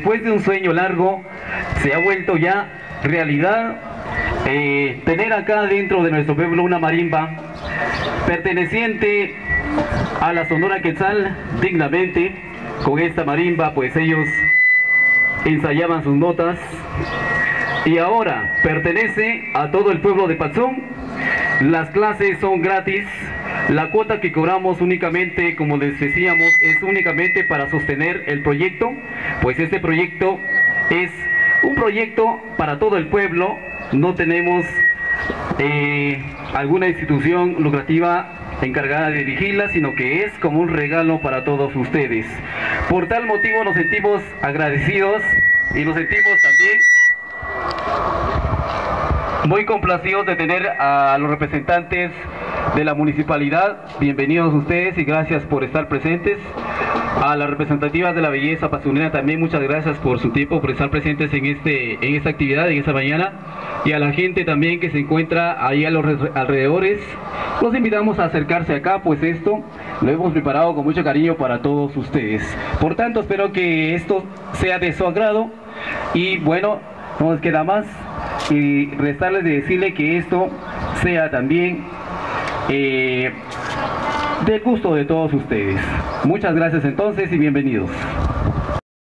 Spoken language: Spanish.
Después de un sueño largo, se ha vuelto ya realidad tener acá dentro de nuestro pueblo una marimba perteneciente a la Sonora Quetzal dignamente. Con esta marimba pues ellos ensayaban sus notas y ahora pertenece a todo el pueblo de Patzún. Las clases son gratis. La cuota que cobramos únicamente, como les decíamos, es únicamente para sostener el proyecto, pues este proyecto es un proyecto para todo el pueblo. No tenemos alguna institución lucrativa encargada de dirigirla, sino que es como un regalo para todos ustedes. Por tal motivo nos sentimos agradecidos y nos sentimos también muy complacidos de tener a los representantes de la municipalidad. Bienvenidos ustedes y gracias por estar presentes. A las representativas de la belleza pazunera también muchas gracias por su tiempo, por estar presentes en esta actividad, en esta mañana. Y a la gente también que se encuentra ahí a los alrededores, los invitamos a acercarse acá, pues esto lo hemos preparado con mucho cariño para todos ustedes. Por tanto, espero que esto sea de su agrado y bueno, no nos queda más y restarles de decirle que esto sea también del gusto de todos ustedes. Muchas gracias entonces y bienvenidos.